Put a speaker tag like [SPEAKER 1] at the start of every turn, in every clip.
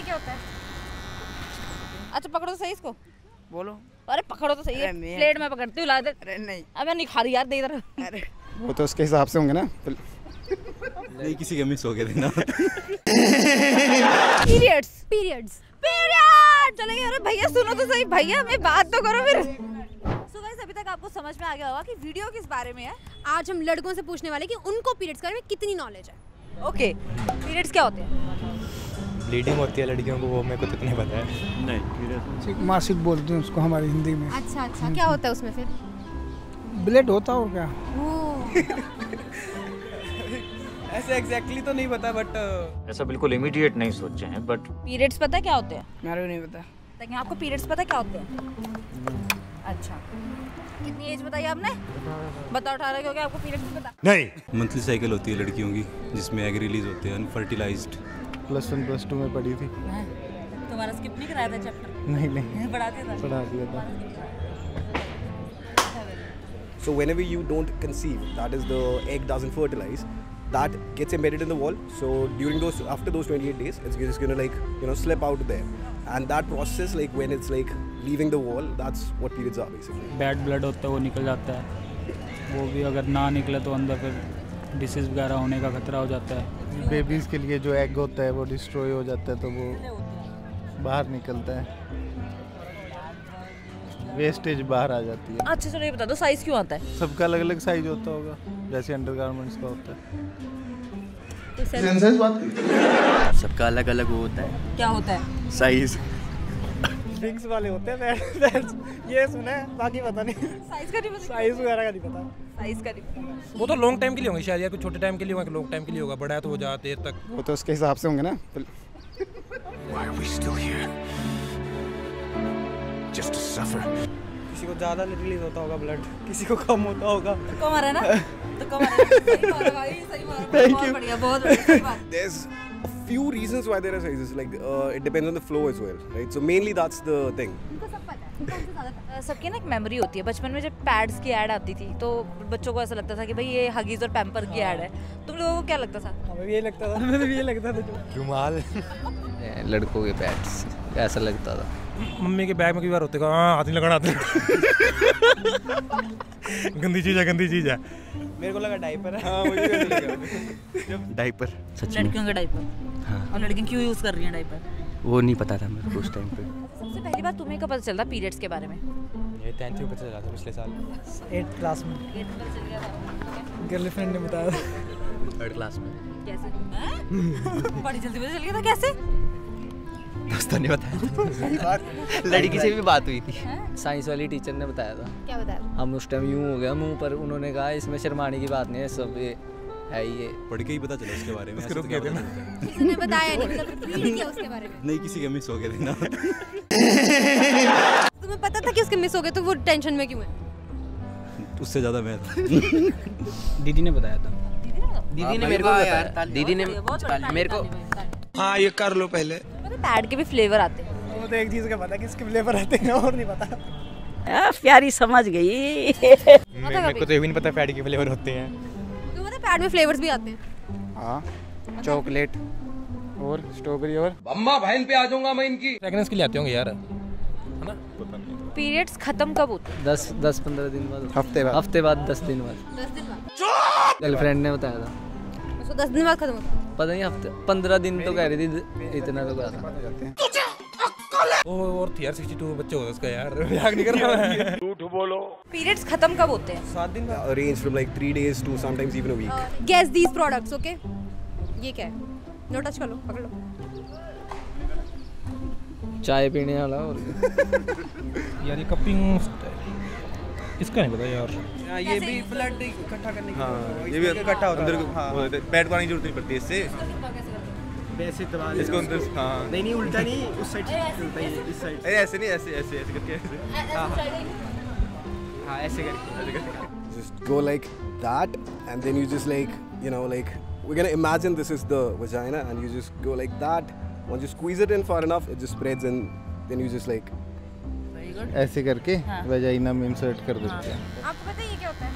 [SPEAKER 1] क्या होता है? अच्छा पकड़ो तो सही इसको।
[SPEAKER 2] बोलो।
[SPEAKER 1] अरे पकड़ो तो सही है। प्लेट में पकड़ती हूँ, ला दे।
[SPEAKER 2] अरे नहीं।
[SPEAKER 1] अबे नहीं खा रही यार, दे इधर।
[SPEAKER 2] अरे
[SPEAKER 3] वो तो उसके हिसाब से होंगे ना।
[SPEAKER 4] नहीं किसी का मिस हो गया देना।
[SPEAKER 1] पीरियड्स पीरियड्स पीरियड चले गए। अरे भैया सुनो तो सही, भैया मैं बात तो करो फिर। सो गाइस अभी तक आपको समझ में आ गया होगा कि वीडियो किस बारे में है।
[SPEAKER 5] आज हम लड़कों से पूछने वाले कि उनको पीरियड्स के बारे में कितनी नॉलेज है।
[SPEAKER 1] ओके पीरियड्स क्या होते हैं?
[SPEAKER 6] ब्लीडिंग होती है लड़कियों को, वो मेरे को तो इतना पता है।
[SPEAKER 4] नहीं
[SPEAKER 3] मासिक बोलते हैं उसको हमारी हिंदी में।
[SPEAKER 5] अच्छा अच्छा, क्या होता है उसमें फिर?
[SPEAKER 3] ब्लड होता हो क्या?
[SPEAKER 2] ऐसे एग्जैक्टली तो नहीं पता बट
[SPEAKER 7] ऐसा बिल्कुल इमीडिएट नहीं सोचे हैं बट
[SPEAKER 1] पीरियड्स पता है क्या होते हैं?
[SPEAKER 2] मेरे को नहीं पता।
[SPEAKER 1] लेकिन आपको पीरियड्स पता है क्या होते हैं? अच्छा कितनी एज बताई आपने? बताओ 18 क्योंकि आपको पीरियड्स नहीं पता।
[SPEAKER 4] नहीं मंथली साइकिल होती है लड़कियों की जिसमें एग रिलीज होते हैं अनफर्टिलाइज्ड।
[SPEAKER 3] +1 +2 में पढ़ी थी।
[SPEAKER 1] तुम्हारा स्किप नहीं कराया था चैप्टर?
[SPEAKER 3] नहीं
[SPEAKER 1] पढ़ा दिया था।
[SPEAKER 3] पढ़ा दिया था।
[SPEAKER 8] So whenever you don't conceive, that is the egg doesn't fertilize, that gets embedded in the wall. So during those, after those 28 days, it's just gonna like, you know, slip out there. And that process, like when it's like leaving the wall, that's what periods are basically.
[SPEAKER 6] Bad blood होता है वो निकल जाता है, वो भी अगर ना निकले तो अंदर फिर डिसीज वगैरह होने का खतरा हो जाता है।
[SPEAKER 3] बेबीज के लिए जो एग होता है वो डिस्ट्रॉय हो जाता है तो वो बाहर निकलता है, वेस्टेज बाहर आ जाती है।
[SPEAKER 1] अच्छा चलो ये बता दो साइज क्यों आता है?
[SPEAKER 3] सबका अलग अलग साइज होता होगा, जैसे अंडरगारमेंट्स का होता है।
[SPEAKER 2] सबका अलग अलग वो होता है।
[SPEAKER 1] क्या होता है?
[SPEAKER 2] साइज।
[SPEAKER 6] ड्रिंक्स वाले होते हैं ये सुना है, बाकी पता नहीं।
[SPEAKER 1] साइज का नहीं पता?
[SPEAKER 6] साइज वगैरह का नहीं पता।
[SPEAKER 1] साइज का नहीं पता।
[SPEAKER 9] वो तो लॉन्ग टाइम के लिए होंगे शायद, या कुछ छोटे टाइम के लिए होगा, लॉन्ग टाइम के लिए होगा, बड़ा है तो वो ज़्यादा देर तक।
[SPEAKER 3] वो तो उसके हिसाब से होंगे ना।
[SPEAKER 4] Why are we still here? Just to suffer.
[SPEAKER 2] किसी को ज़्यादा रिलीज होता होगा ब्लड, किसी को कम होता होगा।
[SPEAKER 1] तो कम आ रहा है ना? तो कम आ रहा है। सही मारा भाई, सही मारा। बहुत बढ़िया, बहुत बढ़िया, सही बात।
[SPEAKER 8] There's a few reasons why there are sizes. Like it depends on the flow as well, right? So mainly that's the thing.
[SPEAKER 1] सबकी ना एक मेमोरी होती है। बचपन में जब पैड्स की ऐड आती थी तो बच्चों को ऐसा लगता था कि भाई ये हगीज और पैम्पर की ऐड है। तुम लोगों को क्या लगता था?
[SPEAKER 6] हमें भी ये लगता था, मुझे भी ये लगता था। रुमाल
[SPEAKER 10] लड़कों के पैड्स ऐसा लगता था।
[SPEAKER 9] मम्मी के बैग में कई बार होते हाँ हाथ नहीं लगाना आते। गंदी चीज़ है, गंदी चीज़ है।
[SPEAKER 2] मेरे को लगा डायपर है। हाँ मुझे भी लगा
[SPEAKER 4] डायपर।
[SPEAKER 1] लड़कियों के डायपर। हाँ। और लड़कियां क्यों यूज कर रही हैं डायपर?
[SPEAKER 10] वो नहीं पता था मेरे को उस टाइम पे।
[SPEAKER 1] सबसे पहली बार तुम्हें कब पता चलता पीरियड्स के बारे में?
[SPEAKER 6] ये 10th में पता चला था पिछले साल, 8th क्लास में।
[SPEAKER 1] 8th में चल गया था।
[SPEAKER 6] गर्लफ्रेंड ने बताया था।
[SPEAKER 10] 3rd क्लास में।
[SPEAKER 1] कैसे? बड़ी जल्दी पता चल गया था कैसे?
[SPEAKER 10] दोस्तों ने बताया। लड़की से भी बात हुई थी, साइंस वाली टीचर ने बताया था।
[SPEAKER 5] क्या बताया?
[SPEAKER 10] हम उस टाइम यूं हो गया मुंह पर, उन्होंने कहा इसमें शर्माने की बात नहीं है, सब ये है ये।
[SPEAKER 4] पढ़ के ही पता चला उसके बारे में।
[SPEAKER 9] उसके रुक गए थे ना।
[SPEAKER 5] किसी ने बताया नहीं, मतलब रीड किया उसके बारे में?
[SPEAKER 4] नहीं किसी का मिस हो गया देना।
[SPEAKER 5] तुम्हें पता था कि उसके मिस हो गए तो वो टेंशन में क्यों है?
[SPEAKER 4] उससे ज़्यादा मैं था।
[SPEAKER 6] दीदी ने बताया था।
[SPEAKER 10] दीदी ने मेरे को बताया। दीदी ने मेरे को।
[SPEAKER 2] हाँ ये कर लो पहले।
[SPEAKER 1] पैड के भी फ्लेवर आते हैं।
[SPEAKER 6] वो तो एक चीज़ का पता है किसके फ्लेवर आते हैं और नहीं पता।
[SPEAKER 1] प्यारी समझ गई।
[SPEAKER 6] मेरे को तो ये भी नहीं पता पैड के फ्लेवर होते हैं।
[SPEAKER 5] तो मतलब पैड में फ्लेवर्स भी आते हैं?
[SPEAKER 3] हाँ चॉकलेट और स्ट्रॉबेरी और
[SPEAKER 2] अम्मा बहन पे आ जाऊंगा मैं इनकी।
[SPEAKER 9] प्रेगनेंस के लिए आते होंगे यार, है ना?
[SPEAKER 1] पीरियड्स खत्म कब होते हैं?
[SPEAKER 10] 10-15 दिन बाद।
[SPEAKER 3] हफ्ते बाद
[SPEAKER 10] 10 दिन बाद।
[SPEAKER 5] 10 दिन बाद।
[SPEAKER 10] गर्लफ्रेंड ने बताया था।
[SPEAKER 5] उसको 10 दिन बाद खत्म होता है?
[SPEAKER 10] पता नहीं, हफ्ते 15 दिन तो कह रही थी, इतना तो कहा था।
[SPEAKER 9] और थी यार 62 बच्चे होते उसका यार, मजाक नहीं कर रहा मैं।
[SPEAKER 2] झूठ बोलो।
[SPEAKER 1] पीरियड्स खत्म कब होते हैं?
[SPEAKER 2] 7 दिन बाद।
[SPEAKER 8] Range from like 3 days to sometimes even a week.
[SPEAKER 5] Guess these products, okay? ये क्या है? नो टच कर लो, पकड़ लो।
[SPEAKER 10] चाय पीने वाला और
[SPEAKER 9] यार ये कपिंग इसका नहीं पता यार।
[SPEAKER 2] ये भी ब्लड इकट्ठा करने की।
[SPEAKER 4] हाँ ये भी
[SPEAKER 2] इकट्ठा होता है।
[SPEAKER 4] हाँ पैड को आने की जरूरत नहीं पड़ती इससे।
[SPEAKER 2] वैसे दबा
[SPEAKER 4] इसको अंदर हाँ
[SPEAKER 2] नहीं उल्टा नहीं, उस साइड से चलता है, इस साइड।
[SPEAKER 4] अरे ऐसे नहीं, ऐसे ऐसे ऐसे करके ऐसे।
[SPEAKER 2] हाँ ऐसे करके।
[SPEAKER 8] Just go like that, and then you just like, you know, like we're gonna imagine this is the vagina, and you just go like that. Once you squeeze it in far enough, it just spreads, and then you just like.
[SPEAKER 3] ऐसे करके vagina में insert कर देते हैं।
[SPEAKER 5] आपको पता है ये क्या होता है?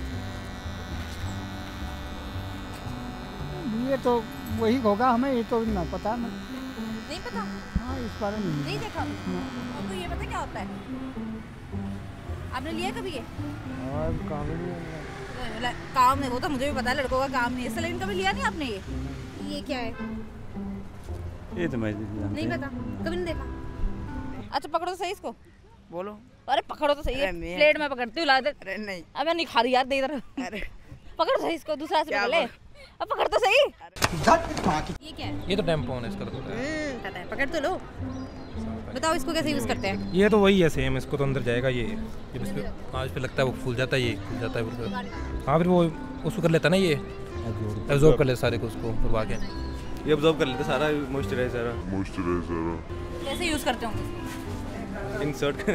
[SPEAKER 3] ये तो वही होगा, हमें ये तो ना पता ना।
[SPEAKER 5] नहीं पता?
[SPEAKER 3] हाँ इस बारे में
[SPEAKER 5] नहीं देखा? आपको ये पता क्या होता है? आपने लिया कभी ये?
[SPEAKER 3] और काम ही नहीं
[SPEAKER 1] काम नहीं, वो तो मुझे भी पता है लड़कों का काम नहीं है, लेकिन कभी लिया नहीं आपने
[SPEAKER 5] ये क्या है?
[SPEAKER 4] ये तो मैं
[SPEAKER 5] नहीं पता, कभी नहीं देखा।
[SPEAKER 1] अच्छा पकड़ो तो सही इसको।
[SPEAKER 2] बोलो।
[SPEAKER 1] अरे पकड़ो तो सही है, प्लेट में पकड़ती हूँ लागत।
[SPEAKER 2] अरे नहीं।
[SPEAKER 1] अब मैं नहीं खा रही यार, दे इधर।
[SPEAKER 2] अरे
[SPEAKER 1] पकड़ सही इसको, दूसरा से पकड़ ले। अब पकड़ तो सही।
[SPEAKER 5] ये क्या है?
[SPEAKER 9] ये तो टैम्पॉन है इसका तो
[SPEAKER 5] पता है, पकड़ तो लो। बताओ इसको कैसे यूज करते हैं?
[SPEAKER 9] ये तो वही है सेम, इसको तो अंदर जाएगा ये जब इस पे आज पे लगता है वो फूल जाता है, ये फूल जाता है फिर हाँ फिर वो उसको कर लेता है ना, ये एब्जॉर्ब कर लेता सारे को उसको करवा के
[SPEAKER 2] ये ऑब्जर्व कर लेते सारा मॉइस्चराइजर
[SPEAKER 1] कैसे यूज करते होंगे?
[SPEAKER 2] Insert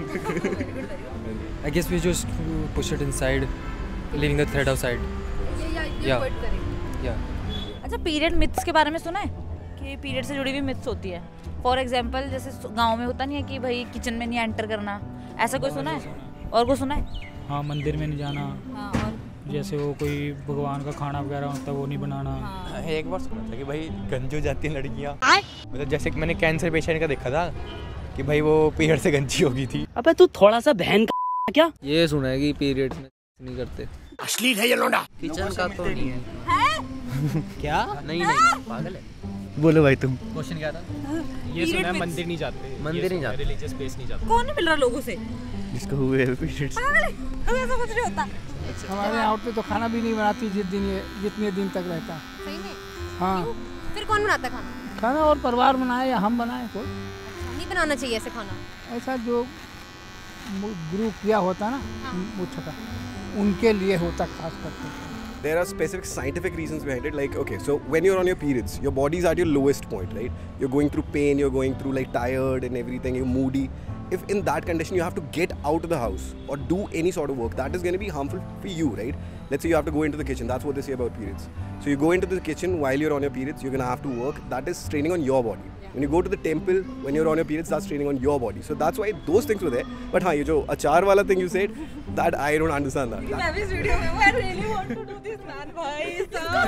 [SPEAKER 10] I guess we just push it inside, leaving the thread outside. Yeah.
[SPEAKER 1] अच्छा पीरियड मिथ्स के बारे में सुना है कि पीरियड से जुड़ी हुई मिथ्स होती है? फॉर एग्जांपल जैसे गांव में होता नहीं है कि भाई किचन में नहीं एंटर करना, ऐसा कोई सुना है? और कोई सुना है?
[SPEAKER 6] हाँ, मंदिर में नहीं जाना।
[SPEAKER 1] हाँ, और
[SPEAKER 6] जैसे वो कोई भगवान का खाना वगैरह होता है वो नहीं बनाना।
[SPEAKER 1] हाँ।
[SPEAKER 11] एक बार सुना था कि भाई गंजी हो जाती हैं लड़कियाँ, मतलब जैसे कि मैंने कैंसर पेशेंट का देखा था कि भाई वो पीरियड से गंजी हो गई थी।
[SPEAKER 10] अबे तू थोड़ा सा बहन का क्या? ये सुना है कि पीरियड में नहीं करते।
[SPEAKER 11] अश्लील है ये लोंडा।
[SPEAKER 10] किचन का तो नहीं है।
[SPEAKER 11] क्या?
[SPEAKER 10] नहीं पागल है।
[SPEAKER 11] बोलो भाई तुम।
[SPEAKER 10] क्वेश्चन क्या था?
[SPEAKER 9] ये सुना है मंदिर नहीं जाते,
[SPEAKER 10] मंदिर नहीं जाते,
[SPEAKER 9] रिलीजियस प्लेस नहीं जाते।
[SPEAKER 1] कौन नहीं मिल रहा लोगों से?
[SPEAKER 11] जिसको हुए पीरियड्स।
[SPEAKER 1] ऐसा कुछ नहीं होता।
[SPEAKER 3] हमारे यहाँ पे तो खाना भी नहीं बनाती जितने दिन तक रहता।
[SPEAKER 5] सही में?
[SPEAKER 3] हाँ।
[SPEAKER 5] फिर कौन बनाता खाना?
[SPEAKER 3] खाना और परिवार बनाए या हम बनाए, कोई
[SPEAKER 5] नहीं बनाना चाहिए ऐसे खाना।
[SPEAKER 3] ऐसा जो गुरु किया होता ना मुझका, उनके लिए होता खास करके।
[SPEAKER 8] There are specific scientific reasons behind it. Like, okay, so when you're on your periods, your body is at your lowest point, right? You're going through pain, you're going through like tired and everything, you're moody. If in that condition you have to get out of the house or do any sort of work, that is going to be harmful for you, right? Let's say you have to go into the kitchen. That's what they say about periods. So you go into the kitchen while you're on your periods, you're going to have to work. That is straining on your body. When you go to the temple, when you're on your periods, that's training on your body. So that's why those things were there. But हाँ, ये जो अचार वाला thing you said, that I don't understand that.
[SPEAKER 1] मैं भी इस video में I really want to do this man भाई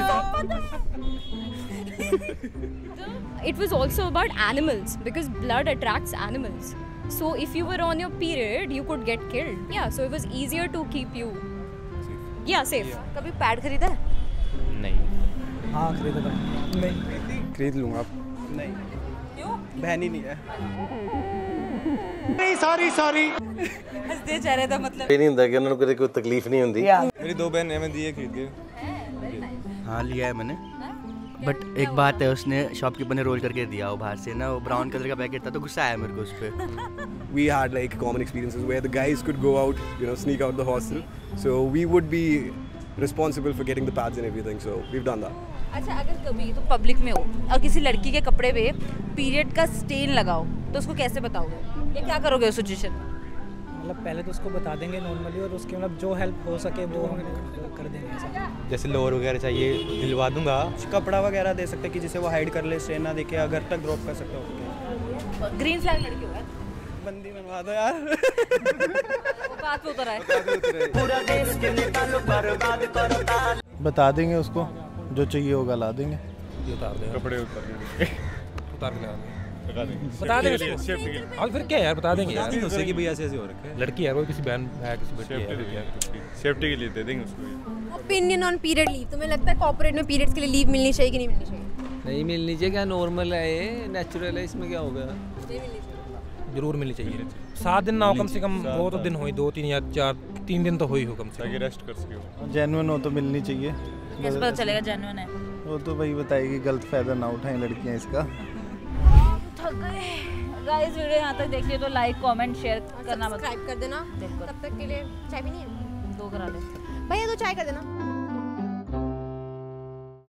[SPEAKER 1] साहब।
[SPEAKER 12] It was also about animals because blood attracts animals. So if you were on your period, you could get killed. Yeah, so it was easier to keep you. Yeah, safe.
[SPEAKER 1] कभी pad खरीदा है?
[SPEAKER 11] नहीं।
[SPEAKER 2] हाँ खरीदा था।
[SPEAKER 11] नहीं। खरीद लूँगा।
[SPEAKER 2] नहीं। क्यों? बहन ही नहीं है।
[SPEAKER 11] सॉरी।
[SPEAKER 1] हंसते चेहरे का मतलब।
[SPEAKER 13] ये नहीं होता कि उन्होंने कोई तकलीफ नहीं होती।
[SPEAKER 2] मेरी 2 बहन मैंने दिए खरीद के।
[SPEAKER 11] हाँ लिया है मैंने। बट एक बात है, उसने शॉपकीपर ने रोल करके दिया वो बाहर से ना, वो ब्राउन कलर का पैकेट था तो गुस्सा आया मेरे को उस पे।
[SPEAKER 8] We had like common experiences where the guys could go out, you know, sneak out the hostel. So we would be responsible for getting the pads and everything. So we've done that.
[SPEAKER 1] अच्छा अगर कभी तो public में हो और किसी लड़की के कपड़े पे पीरियड का स्टेन लगाओ तो उसको कैसे बताओगे? ये क्या करोगे उस सिचुएशन में?
[SPEAKER 2] मतलब पहले तो उसको बता देंगे नॉर्मली और उसके मतलब जो हेल्प हो सके वो हम कर देंगे ऐसा।
[SPEAKER 11] जैसे लोअर वगैरह चाहिए दिलवा दूंगा।
[SPEAKER 2] कपड़ा वगैरह दे सकते कि जिसे वो हाइड कर ले, स्टेन ना देखे, घर तक ड्रॉप कर सकते हो।
[SPEAKER 1] ग्रीन फ्लैग लड़की होगा
[SPEAKER 2] बंदी बनवा दो यार।
[SPEAKER 1] वो बात पे उतर आए।
[SPEAKER 3] बता देंगे उसको, जो चाहिए होगा ला देंगे।
[SPEAKER 9] उतार देंगे कपड़े, उतार के लगा देंगे, बता देंगे उसको। और फिर क्या यार, बता देंगे यार
[SPEAKER 4] उससे कि भाई ऐसे ऐसे हो रखे हैं।
[SPEAKER 9] लड़की है वो, किसी बहन है, किसी बच्ची है,
[SPEAKER 4] सेफ्टी के लिए दे देंगे उसको।
[SPEAKER 5] ओपिनियन ऑन पीरियड लीव, तुम्हें लगता है कॉर्पोरेट में पीरियड्स के लिए लीव मिलनी चाहिए कि नहीं मिलनी चाहिए?
[SPEAKER 10] नहीं मिलनी चाहिए। क्या नॉर्मल है ये, नेचुरल है, इसमें क्या हो गया?
[SPEAKER 9] जरूर मिलनी चाहिए। 7 दिन ना हो कम से कम, वो तो दिन हो ही 2 3 या 4 3 दिन तो हो ही हो कम से कम,
[SPEAKER 4] रेस्ट कर सके।
[SPEAKER 3] जेन्युइन हो तो मिलनी चाहिए।
[SPEAKER 1] कैसे पता चलेगा जेन्युइन है?
[SPEAKER 3] वो तो वही बताएगी, गलत फायदा ना उठाएं लड़कियां इसका।
[SPEAKER 1] थक गए गाइस। वीडियो यहाँ तक देखिए तो लाइक कमेंट शेयर करना मत,
[SPEAKER 5] सब्सक्राइब कर देना। तब तक के लिए चाय भी नहीं है?
[SPEAKER 1] 2 करा ले
[SPEAKER 5] भैया, 2 चाय कर देना।